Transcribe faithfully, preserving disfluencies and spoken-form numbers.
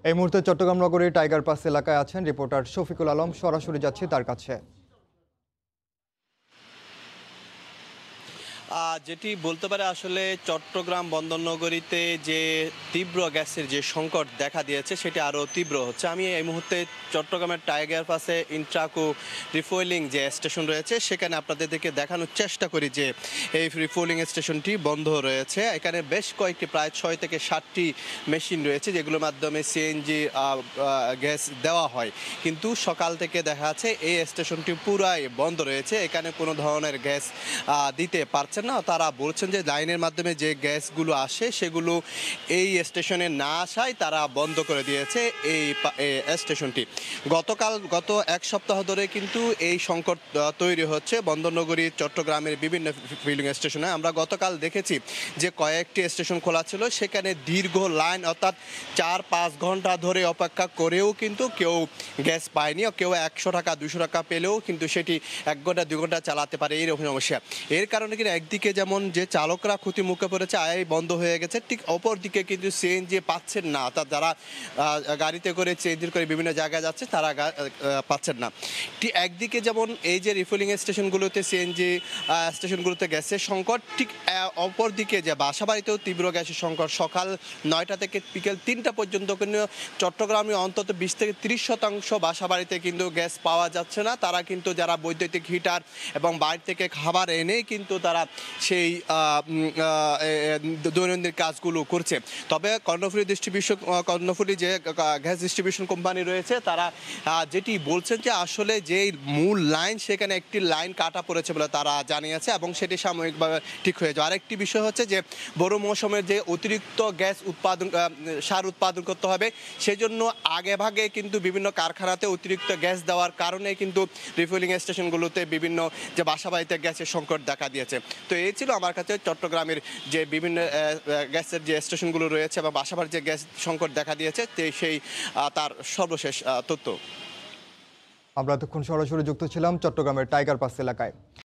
এই মুহূর্তে চট্টগ্রাম নগরীর টাইগার পাস এলাকায় আছেন রিপোর্টার শফিকুল আলম। সরাসরি যাচ্ছি তার কাছে। যেটি বলতে পারে আসলে চট্টগ্রাম বন্দর নগরীতে যে তীব্র গ্যাসের যে সংকট দেখা দিয়েছে সেটি আরও তীব্র হচ্ছে। আমি এই মুহূর্তে চট্টগ্রামের টাইগার পাসে ইন্ট্রাকো রিফুয়েলিং যে স্টেশন রয়েছে সেখানে আপনাদেরকে দেখানোর চেষ্টা করি যে এই রিফুয়েলিং স্টেশনটি বন্ধ রয়েছে। এখানে বেশ কয়েকটি প্রায় ছয় থেকে ষাটটি মেশিন রয়েছে যেগুলোর মাধ্যমে সিএনজি গ্যাস দেওয়া হয়, কিন্তু সকাল থেকে দেখা যাচ্ছে এই স্টেশনটি পুরাই বন্ধ রয়েছে। এখানে কোনো ধরনের গ্যাস দিতে পারছে না। তারা বলছেন যে লাইনের মাধ্যমে যে গ্যাসগুলো আসে সেগুলো এই স্টেশনে না আসায় তারা বন্ধ করে দিয়েছে এই স্টেশনটি। গতকাল গত এক সপ্তাহ ধরে কিন্তু এই সংকট তৈরি হচ্ছে বন্দরনগরী চট্টগ্রামের বিভিন্ন ফিলিং স্টেশনে। আমরা গতকাল দেখেছি যে কয়েকটি স্টেশন খোলা ছিল, সেখানে দীর্ঘ লাইন অর্থাৎ চার পাঁচ ঘন্টা ধরে অপেক্ষা করেও কিন্তু কেউ গ্যাস পায়নি। কেউ একশো টাকা দুশো টাকা পেলেও কিন্তু সেটি এক ঘন্টা দুই ঘন্টা চালাতে পারে, এইরকম সমস্যা। এর কারণে কিন্তু একদিকে যেমন যে চালকরা ক্ষতি মুখে পড়েছে, আয় বন্ধ হয়ে গেছে, ঠিক অপর দিকে কিন্তু সিএনজি পাচ্ছেন না। অর্থাৎ যারা গাড়িতে করে সিএনজি করে বিভিন্ন জায়গায় যাচ্ছে তারা পাচ্ছেন না। ঠিক একদিকে যেমন এই যে রিফুয়েলিং স্টেশনগুলোতে সিএনজি স্টেশনগুলোতে গ্যাসের সংকট, ঠিক অপর দিকে যে বাসাবাড়িতেও তীব্র গ্যাসের সংকট। সকাল নয়টা থেকে বিকেল তিনটা পর্যন্ত কিন্তু চট্টগ্রামে অন্তত বিশ থেকে তিরিশ শতাংশ বাসাবাড়িতে কিন্তু গ্যাস পাওয়া যাচ্ছে না। তারা কিন্তু যারা বৈদ্যুতিক হিটার এবং বাইরে থেকে খাবার এনে কিন্তু তারা সেই দৈনন্দিন কাজগুলো করছে। তবে কর্ণফুলী ডিস্ট্রিবিউশন কর্ণফুলী যে গ্যাস ডিস্ট্রিবিউশন কোম্পানি রয়েছে তারা যেটি বলছেন যে আসলে যে মূল লাইন সেখানে একটি লাইন কাটা পড়েছে বলে তারা জানিয়েছে এবং সেটি সাময়িকভাবে ঠিক হয়ে যাবে। আরেকটি বিষয় হচ্ছে যে বড় মৌসুমের যে অতিরিক্ত গ্যাস উৎপাদন সার উৎপাদন করতে হবে, সেজন্য আগে ভাগে কিন্তু বিভিন্ন কারখানাতে অতিরিক্ত গ্যাস দেওয়ার কারণে কিন্তু রিফুয়েলিং স্টেশনগুলোতে বিভিন্ন যে বাসাবাড়িতে গ্যাসের সংকট দেখা দিয়েছে। তো এই ছিল আমার কাছে চট্টগ্রামের যে বিভিন্ন গ্যাসের যে স্টেশনগুলো রয়েছে বা বাসাবাড়ির যে গ্যাস সংকট দেখা দিয়েছে সেই তার সর্বশেষ তথ্য। আমরা এতক্ষণ সরাসরি যুক্ত ছিলাম চট্টগ্রামের টাইগার পাস এলাকায়।